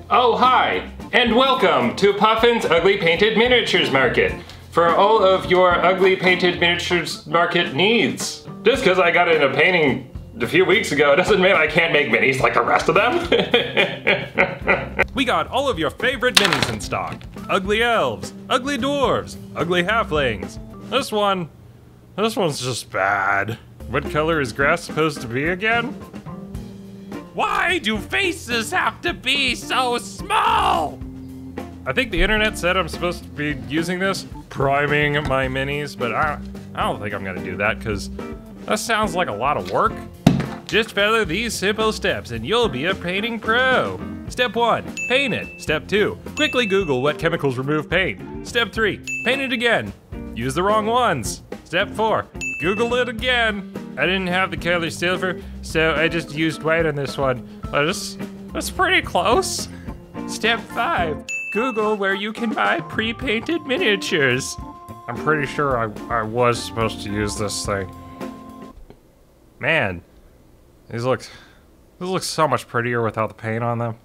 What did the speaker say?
Oh, hi, and welcome to Puffin's Ugly Painted Miniatures Market for all of your ugly painted miniatures market needs. Just because I got into painting a few weeks ago doesn't mean I can't make minis like the rest of them. We got all of your favorite minis in stock. Ugly elves, ugly dwarves, ugly halflings. This one's just bad. What color is grass supposed to be again? Why do faces have to be so small? I think the internet said I'm supposed to be using this, priming my minis, but I don't think I'm gonna do that because that sounds like a lot of work. Just follow these simple steps and you'll be a painting pro. Step 1, paint it. Step 2, quickly Google what chemicals remove paint. Step 3, paint it again. Use the wrong ones. Step 4, Google it again. I didn't have the color silver, so I just used white on this one. That's pretty close. Step 5, Google where you can buy pre-painted miniatures. I'm pretty sure I was supposed to use this thing. Man, these look so much prettier without the paint on them.